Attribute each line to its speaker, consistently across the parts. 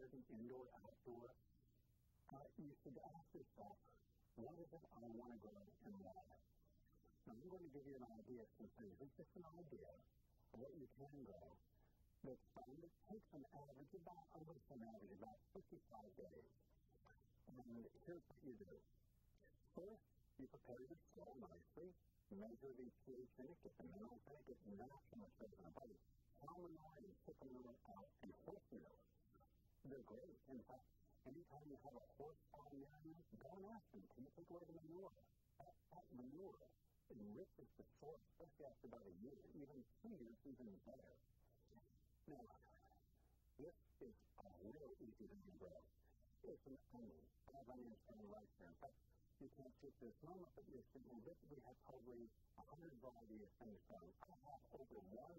Speaker 1: garden, indoor, outdoor, you should ask yourself, what is it I want to grow and why? Now, I'm going to give you an idea of some things. It's just an idea of what you can grow. That's fun. It takes an average, about 55 days. And here's what you do. First, you prepare your soil nicely, measure the pH in it, get the minerals in it, get the nutrients in the body. Cow manure and chicken manure out and horse manure. They're great. In fact, anytime you have a horse farm near you, go and ask them, can you take away the manure? That manure enriches the soil, especially after about a year, even 2 years, even better. Now, this is a real easy thing to grow. It's an onion. I have onions growing right here. In fact, you can't see this moment, but you're seeing that we have probably 100 varieties of things growing. I have over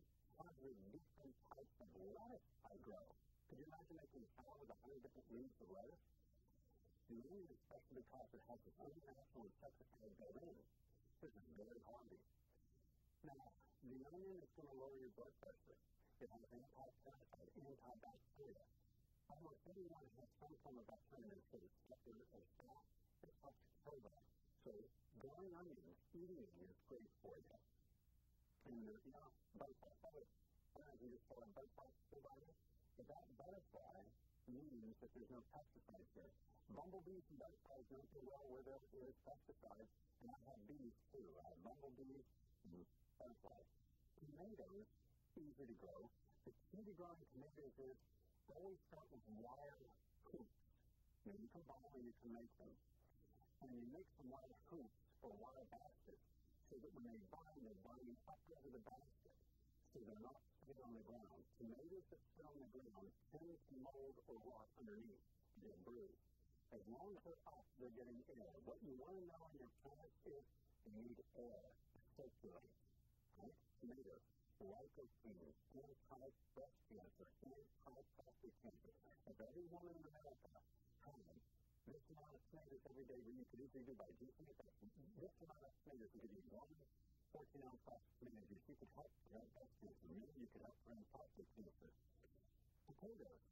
Speaker 1: 100 different types of lettuce I grow. Could you imagine making a salad with 100 different leaves of lettuce? The onion is special because it has its own natural insecticide built in. This is very hardy. Now, the onion is going to lower your blood pressure. It has anti-parasite, antibacterial. Almost everyone has some form of bacteria in their food. There's fat, it helps kill them. So, growing onions, eating them is great for you. And butterfly. I can just call it butterfly food onion. But that butterfly means that there's no pesticides here. Bumblebees and butterflies don't do well where there is pesticides. And I have bees too. I have bumblebees and butterflies. Tomatoes, easy to grow. The key to growing tomatoes is always start with wire hoops. Now you can buy them, you can make them. And you make some wire hoops or wire baskets so that when they bind, they're binding up over the basket. So they're not sitting on the ground. Tomatoes that sit on the ground tend to mold or rot underneath. They're bruised. As long as they're up, they're getting air. What you want to know in your plants is they need air to circulate. Right? Tomatoes, lycopene, anti-breast cancer, anti-prostate cancer. If every woman in America had this amount of tomatoes every day, you could easily do by juicing it. This amount of tomatoes would give you 14-ounce box of tomato juice. You could help prevent breast cancer. Maybe you could help prevent prostate cancer. Potatoes.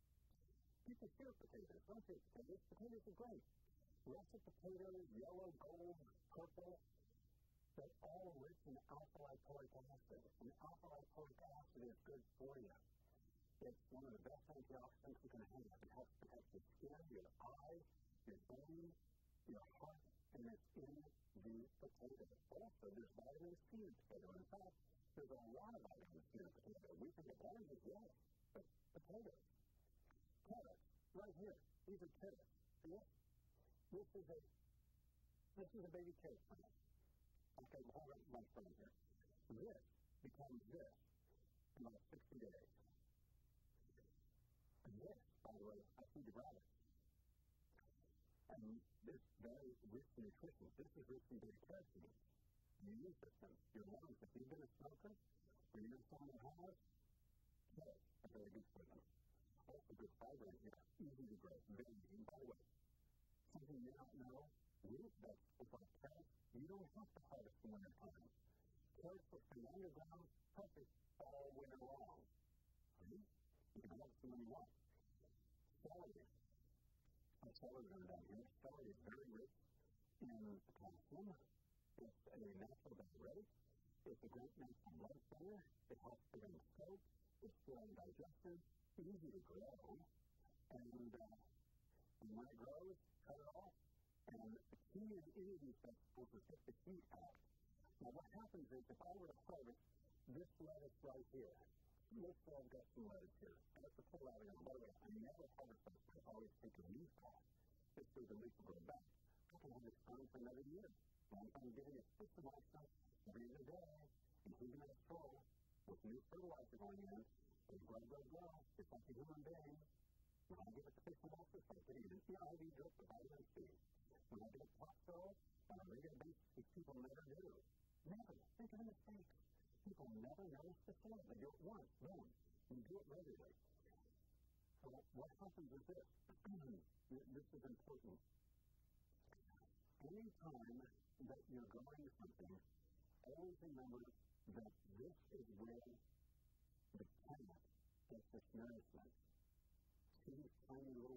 Speaker 1: You can feel potatoes. Don't feel potatoes. Potatoes are great. Russet potatoes, yellow, gold, purple, they're all rich in alpha-lipoic acid. And alpha-lipoic acid is good for you. It's one of the best antioxidants you can have. It helps protect your skin, your eyes, your brain, your heart, and it's in the potato. Also, there's vitamin C in potato. In fact, there's a lot of vitamin C in potato. We think of oranges, yes, but potatoes. Carrots, right here. These are carrots. See it? This is a baby carrot plant. Okay, we'll hold up my phone here. This becomes this in about 60 days. And this, by the way, I feed the rabbits. And this very rich in nutrition. This is rich in beta-carotene. The immune system, your lungs, if you've been a smoker, or you're someone who has, carrots are very good for them. Also good fiber in here, easy to grow, very easy. By the way, something you don't know, root vegetables like carrots, you don't have to harvest in winter time. Carrots will stay underground, perfect all winter long. Right? You can harvest them when you want. Celery. Celery is down here. Celery is very rich in potassium. It's a natural diuretic. It's a great natural blood thinner. It helps prevent stroke. It's slow in digestion. Easy to grow. And when it grows, cut it off. And the key in any of these vegetables is get the heat out. Now what happens is if I were to harvest this lettuce right here, let's say I've got some lettuce here. I have to pull out again. By the way, I never harvest them. I always take a leaf off. This way the leaf will grow back. I can have it growing for another year. And I'm giving it systemized every other day and keeping it control with new fertilizer going in. And grow. It's like a human being. When I give it systemized, I get it an IV drip of vitamin C. When I get top soil, on a regular basis, which people never do. Never. Think of a mistake. People never notice the soil. They do it once, boom. You do it regularly. So what happens is this. This is important. Any time that you're growing something, always remember that this is where the plant gets its nourishment. these tiny little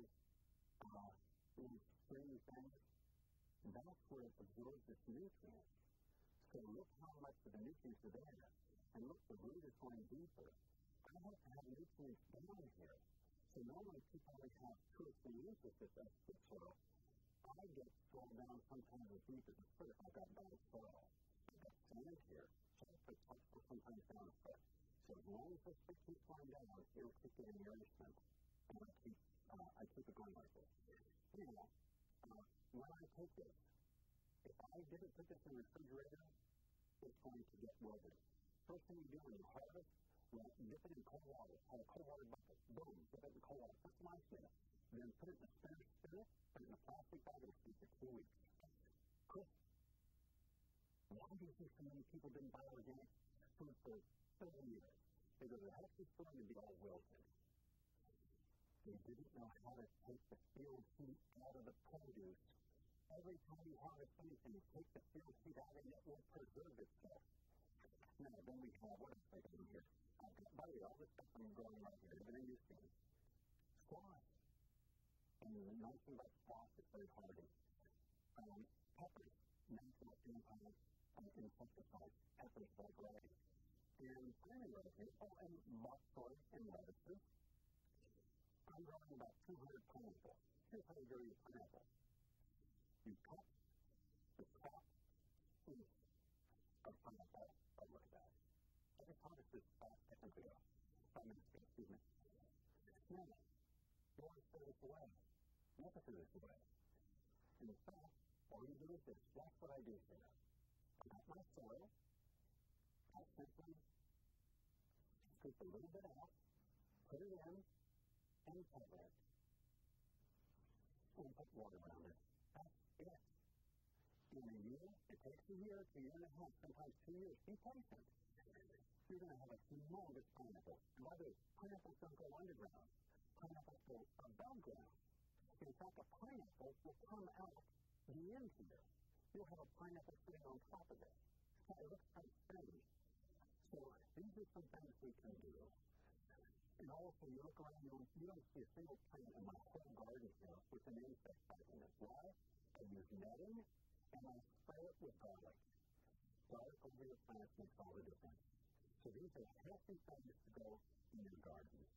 Speaker 1: stringy things, that's where it absorbs its nutrients. So look how much of the nutrients are there. And look, the root is going deeper. I have to have nutrients down here. So normally people only have 2 or 3 inches of good soil. I get soil down sometimes as deep as a foot if I've got bad soil. I've got sand here, so I put touch sometimes down a foot. So as long as this foot keeps going down, it'll keep getting nourishment. And I keep it going like this. Now, when I take this, if I didn't put this in the refrigerator, it's going to get wilted. First thing you do when you harvest, well, dip it in cold water. Have a cold water bucket. Boom, dip it in cold water. That's my stuff. Then put it in a spinach, put it in a plastic bag, and keep it for 2 weeks. Cool. Why do you think so many people didn't buy organic food for 30 years? They go to the healthy store and be all wilted. They didn't know how to take the field heat out of the produce. Every time you harvest anything, take the field heat out and it will preserve itself. Now, then we have, what else I got in here? By the way, all this stuff I'm growing right here, everything you see. Squash. And the nice thing about squash, it's very hardy. Peppers, natural insecticides. Peppers like right. And planting right here, and bok choy and lettuces. I'm growing about 200 pineapples. Here's how you grow your pineapple. You cut the top piece of pineapple like that. I just harvested this 5 seconds ago. 5 minutes ago, excuse me. Now, you want to throw this away. You have to throw this away. In fact, all you do is this. That's what I do here. I got my soil. I simply scoop a little bit out, put it in, and cover it. And put water around it. That's it. In a year, it takes a year to a year and a half, sometimes 2 years. Be patient. You're going to have a humongous pineapple. And by the way, pineapples don't go underground. Pineapples go above ground. In fact, a pineapple will come out the end here. You'll have a pineapple sitting on top of it. So it looks quite strange. So these are some things we can do. And also, you look around, you don't see a single plant in my whole garden here with an insect biting it. Why? I use netting, and I spray it with garlic. Garlic over your plants makes all the difference. So these are healthy things to go in your garden.